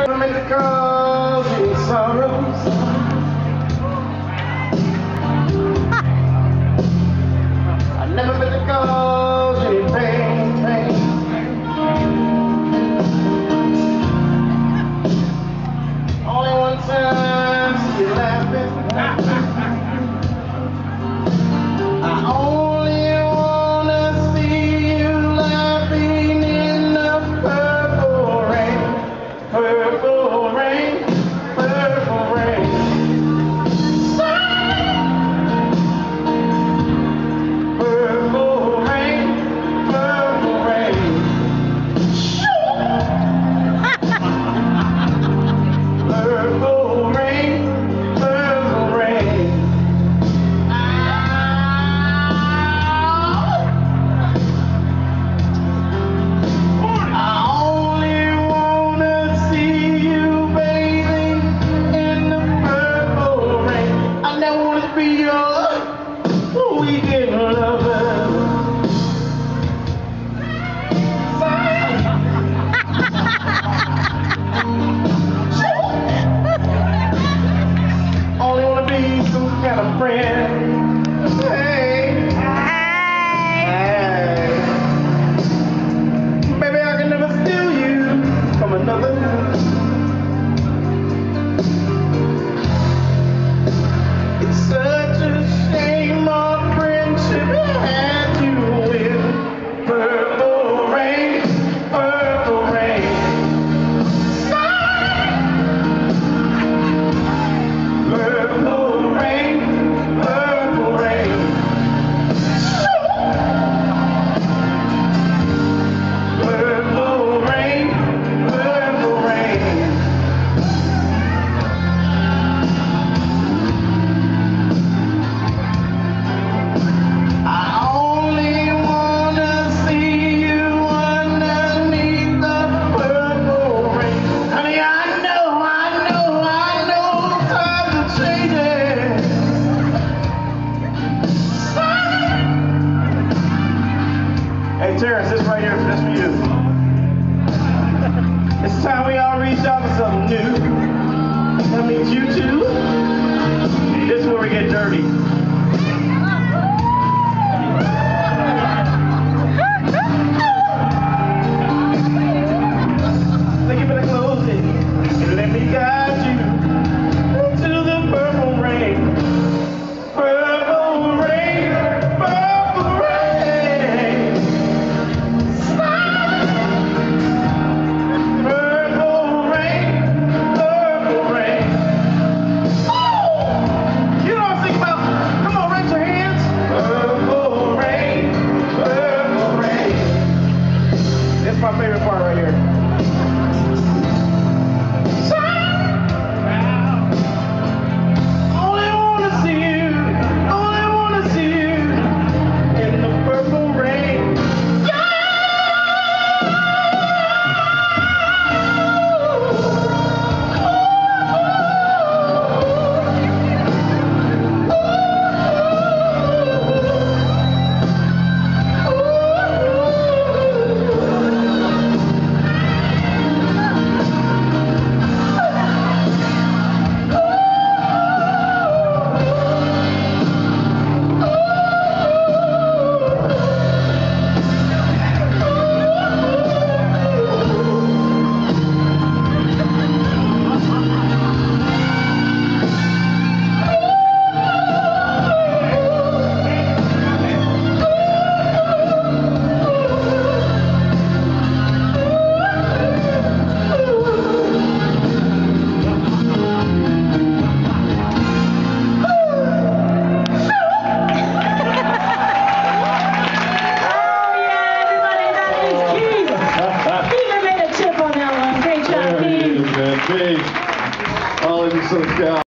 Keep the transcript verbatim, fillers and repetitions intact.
never meant to cause you sorrows. I never meant to cause you pain, pain. Only one time see you laughing. I only wanna see you laughing in the purple rain, purple rain, purple rain. Purple rain, purple rain. Purple rain, purple rain. I only wanna see you bathing in the purple rain. I never wanna be your weekend lover. Only wanna be some kind of friend. Hey, hey, baby, I can never steal you from another. It's such a shame our friendship had you with purple rain, purple rain. Purple rain, purple rain. Purple rain, purple rain. I only wanna see you underneath the purple rain. Honey, I know, I know, I know times are changing. Hey Terrence, this right here, this for you. It's time we all reach out for something new. That means you too. This is where we get dirty. Thank you for the closing, and let me guide you to the purple rain. Purple rain, purple rain. Purple rain, purple rain. Oh! You know what I'm thinking about? Come on, raise your hands. Purple rain, purple rain. That's my favorite part right here. Only wanna see you, only wanna see you in the purple rain. Big. All in the South